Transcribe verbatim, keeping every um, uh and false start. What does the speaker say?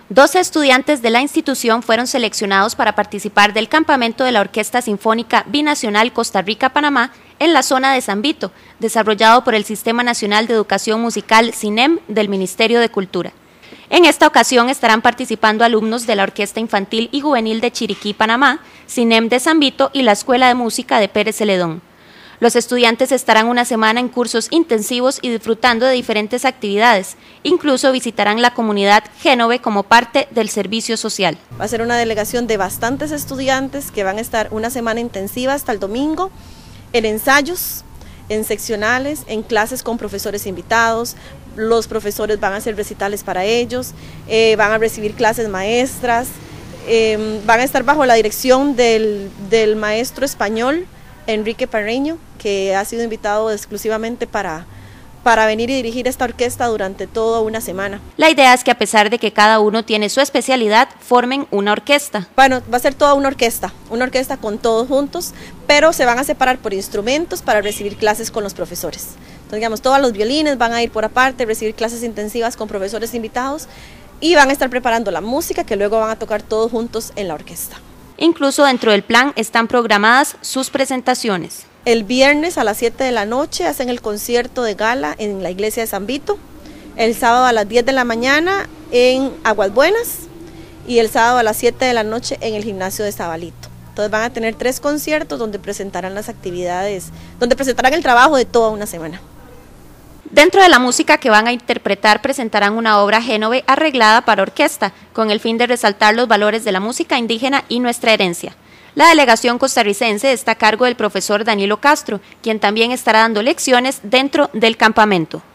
doce estudiantes de la institución fueron seleccionados para participar del campamento de la Orquesta Sinfónica Binacional Costa Rica-Panamá en la zona de San Vito, desarrollado por el Sistema Nacional de Educación Musical SINEM del Ministerio de Cultura. En esta ocasión estarán participando alumnos de la Orquesta Infantil y Juvenil de Chiriquí, Panamá, SINEM de San Vito y la Escuela de Música de Pérez Celedón. Los estudiantes estarán una semana en cursos intensivos y disfrutando de diferentes actividades. Incluso visitarán la comunidad Génove como parte del servicio social. Va a ser una delegación de bastantes estudiantes que van a estar una semana intensiva hasta el domingo en ensayos, en seccionales, en clases con profesores invitados. Los profesores van a hacer recitales para ellos, eh, van a recibir clases maestras, eh, van a estar bajo la dirección del, del maestro español Enrique Parreño, que ha sido invitado exclusivamente para, para venir y dirigir esta orquesta durante toda una semana. La idea es que a pesar de que cada uno tiene su especialidad, formen una orquesta. Bueno, va a ser toda una orquesta, una orquesta con todos juntos, pero se van a separar por instrumentos para recibir clases con los profesores. Entonces, digamos, todos los violines van a ir por aparte, recibir clases intensivas con profesores invitados y van a estar preparando la música que luego van a tocar todos juntos en la orquesta. Incluso dentro del plan están programadas sus presentaciones. El viernes a las siete de la noche hacen el concierto de gala en la iglesia de San Vito, el sábado a las diez de la mañana en Aguas Buenas y el sábado a las siete de la noche en el gimnasio de Zabalito. Entonces van a tener tres conciertos donde presentarán las actividades, donde presentarán el trabajo de toda una semana. Dentro de la música que van a interpretar presentarán una obra Génove arreglada para orquesta, con el fin de resaltar los valores de la música indígena y nuestra herencia. La delegación costarricense está a cargo del profesor Danilo Castro, quien también estará dando lecciones dentro del campamento.